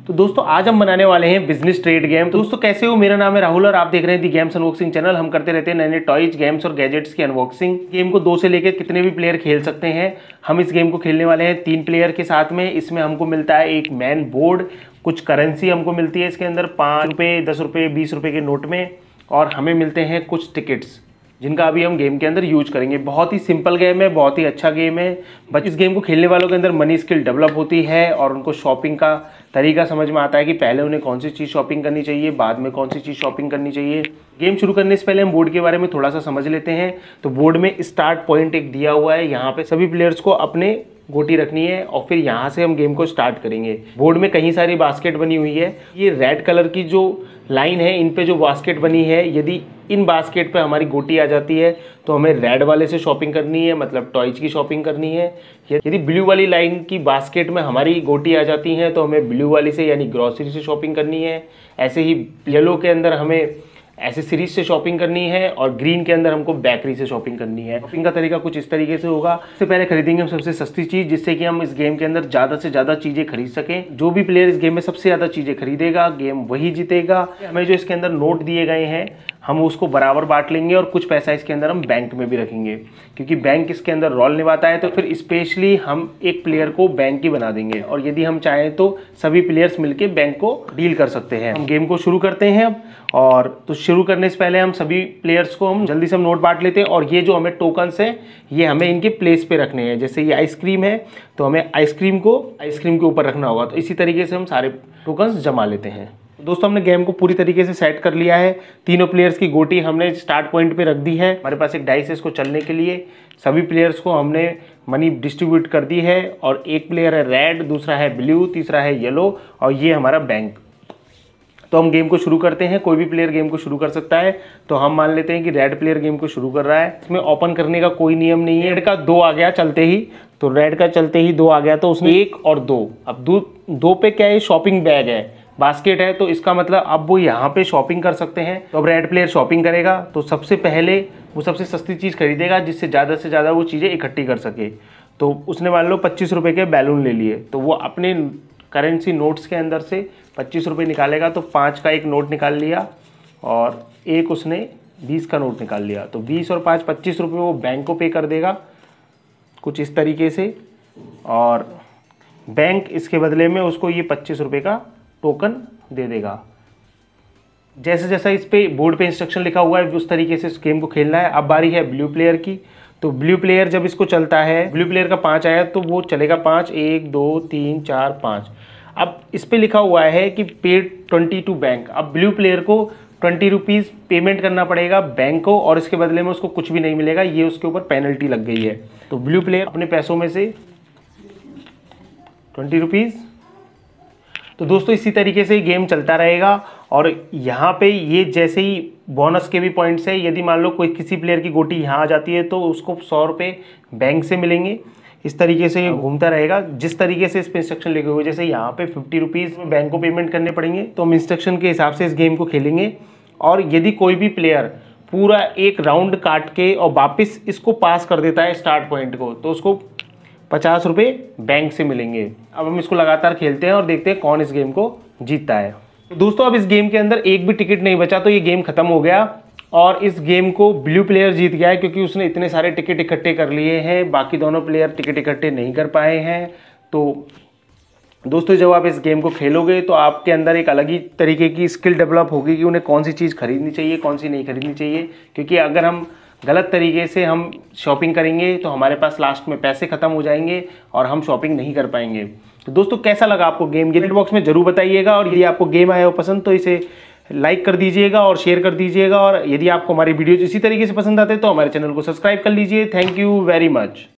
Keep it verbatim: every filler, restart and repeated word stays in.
तो दोस्तों आज हम बनाने वाले हैं बिजनेस ट्रेड गेम। तो दोस्तों कैसे हो, मेरा नाम है राहुल और आप देख रहे हैं दी गेम्स अनबॉक्सिंग चैनल। हम करते रहते हैं नए नए टॉयज, गेम्स और गैजेट्स की अनबॉक्सिंग। गेम को दो से लेकर कितने भी प्लेयर खेल सकते हैं। हम इस गेम को खेलने वाले हैं तीन प्लेयर के साथ में। इसमें हमको मिलता है एक मैन बोर्ड, कुछ करेंसी हमको मिलती है इसके अंदर पाँच रुपये, दस रुपये, बीस रुपये के नोट में, और हमें मिलते हैं कुछ टिकट्स जिनका अभी हम गेम के अंदर यूज करेंगे। बहुत ही सिंपल गेम है, बहुत ही अच्छा गेम है। बस इस गेम को खेलने वालों के अंदर मनी स्किल डेवलप होती है और उनको शॉपिंग का तरीका समझ में आता है कि पहले उन्हें कौन सी चीज़ शॉपिंग करनी चाहिए, बाद में कौन सी चीज़ शॉपिंग करनी चाहिए। गेम शुरू करने से पहले हम बोर्ड के बारे में थोड़ा सा समझ लेते हैं। तो बोर्ड में स्टार्ट पॉइंट एक दिया हुआ है, यहाँ पे सभी प्लेयर्स को अपने गोटी रखनी है और फिर यहाँ से हम गेम को स्टार्ट करेंगे। बोर्ड में कई सारी बास्केट बनी हुई है। ये रेड कलर की जो लाइन है, इन पे जो बास्केट बनी है, यदि इन बास्केट पे हमारी गोटी आ जाती है तो हमें रेड वाले से शॉपिंग करनी है, मतलब टॉयज की शॉपिंग करनी है। यदि ब्लू वाली लाइन की बास्केट में हमारी गोटी आ जाती है तो हमें ब्लू वाली से यानी ग्रॉसरी से शॉपिंग करनी है। ऐसे ही येलो के अंदर हमें एसेसरीज से शॉपिंग करनी है और ग्रीन के अंदर हमको बेकरी से शॉपिंग करनी है। शॉपिंग का तरीका कुछ इस तरीके से होगा। सबसे पहले खरीदेंगे हम सबसे सस्ती चीज़, जिससे कि हम इस गेम के अंदर ज़्यादा से ज़्यादा चीज़ें खरीद सकें। जो भी प्लेयर इस गेम में सबसे ज़्यादा चीज़ें खरीदेगा गेम वही जीतेगा। हमें जो इसके अंदर नोट दिए गए हैं हम उसको बराबर बांट लेंगे और कुछ पैसा इसके अंदर हम बैंक में भी रखेंगे, क्योंकि बैंक इसके अंदर रोल निभाता है। तो फिर स्पेशली हम एक प्लेयर को बैंक ही बना देंगे और यदि हम चाहें तो सभी प्लेयर्स मिलके बैंक को डील कर सकते हैं। हम गेम को शुरू करते हैं अब। और तो शुरू करने से पहले हम सभी प्लेयर्स को हम जल्दी से हम नोट बांट लेते हैं और ये जो हमें टोकन्स हैं ये हमें इनके प्लेस पे रखने हैं। जैसे ये आइसक्रीम है तो हमें आइसक्रीम को आइसक्रीम के ऊपर रखना होगा। तो इसी तरीके से हम सारे टोकन्स जमा लेते हैं। दोस्तों हमने गेम को पूरी तरीके से सेट कर लिया है। तीनों प्लेयर्स की गोटी हमने स्टार्ट पॉइंट पे रख दी है। हमारे पास एक डाइस है इसको चलने के लिए। सभी प्लेयर्स को हमने मनी डिस्ट्रीब्यूट कर दी है और एक प्लेयर है रेड, दूसरा है ब्लू, तीसरा है येलो और ये हमारा बैंक। तो हम गेम को शुरू करते हैं। कोई भी प्लेयर गेम को शुरू कर सकता है। तो हम मान लेते हैं कि रेड प्लेयर गेम को शुरू कर रहा है। इसमें ओपन करने का कोई नियम नहीं है। रेड का दो आ गया चलते ही, तो रेड का चलते ही दो आ गया तो उसने एक और दो। अब दो दो पे क्या है, शॉपिंग बैग है, बास्केट है, तो इसका मतलब अब वो यहाँ पे शॉपिंग कर सकते हैं। तो अब रेड प्लेयर शॉपिंग करेगा तो सबसे पहले वो सबसे सस्ती चीज़ खरीदेगा जिससे ज़्यादा से ज़्यादा वो चीज़ें इकट्ठी कर सके। तो उसने मान लो पच्चीस रुपये के बैलून ले लिए, तो वो अपने करेंसी नोट्स के अंदर से पच्चीस रुपये निकालेगा। तो पाँच का एक नोट निकाल लिया और एक उसने बीस का नोट निकाल लिया। तो बीस और पाँच पच्चीस रुपये वो बैंक को पे कर देगा कुछ इस तरीके से, और बैंक इसके बदले में उसको ये पच्चीस रुपये का टोकन दे देगा। जैसे जैसा इस पे बोर्ड पे इंस्ट्रक्शन लिखा हुआ है उस तरीके से इस गेम को खेलना है। अब बारी है ब्लू प्लेयर की। तो ब्लू प्लेयर जब इसको चलता है, ब्लू प्लेयर का पाँच आया तो वो चलेगा पाँच, एक दो तीन चार पाँच। अब इस पे लिखा हुआ है कि पेड ट्वेंटी टू बैंक। अब ब्लू प्लेयर को ट्वेंटी रुपीज़ पेमेंट करना पड़ेगा बैंक को और इसके बदले में उसको कुछ भी नहीं मिलेगा। ये उसके ऊपर पेनल्टी लग गई है। तो ब्लू प्लेयर अपने पैसों में से ट्वेंटी रुपीज़। तो दोस्तों इसी तरीके से गेम चलता रहेगा और यहाँ पे ये जैसे ही बोनस के भी पॉइंट्स है। यदि मान लो कोई किसी प्लेयर की गोटी यहाँ आ जाती है तो उसको सौ रुपये बैंक से मिलेंगे। इस तरीके से ये घूमता रहेगा जिस तरीके से इस पे इंस्ट्रक्शन लिखे हुए। जैसे यहाँ पे फिफ्टी रुपीज़ बैंक को पेमेंट करने पड़ेंगे तो हम इंस्ट्रक्शन के हिसाब से इस गेम को खेलेंगे। और यदि कोई भी प्लेयर पूरा एक राउंड काट के और वापस इसको पास कर देता है स्टार्ट पॉइंट को तो उसको पचास रुपये बैंक से मिलेंगे। अब हम इसको लगातार खेलते हैं और देखते हैं कौन इस गेम को जीतता है। तो दोस्तों अब इस गेम के अंदर एक भी टिकट नहीं बचा तो ये गेम खत्म हो गया और इस गेम को ब्लू प्लेयर जीत गया है, क्योंकि उसने इतने सारे टिकट इकट्ठे कर लिए हैं। बाकी दोनों प्लेयर टिकट इकट्ठे नहीं कर पाए हैं। तो दोस्तों जब आप इस गेम को खेलोगे तो आपके अंदर एक अलग ही तरीके की स्किल डेवलप होगी कि उन्हें कौन सी चीज़ खरीदनी चाहिए, कौन सी नहीं खरीदनी चाहिए। क्योंकि अगर हम गलत तरीके से हम शॉपिंग करेंगे तो हमारे पास लास्ट में पैसे खत्म हो जाएंगे और हम शॉपिंग नहीं कर पाएंगे। तो दोस्तों कैसा लगा आपको गेम, कमेंट बॉक्स में जरूर बताइएगा। और यदि आपको गेम आया हो पसंद तो इसे लाइक कर दीजिएगा और शेयर कर दीजिएगा। और यदि आपको हमारी वीडियोज इसी तरीके से पसंद आते हैं तो हमारे चैनल को सब्सक्राइब कर लीजिए। Thank you very much.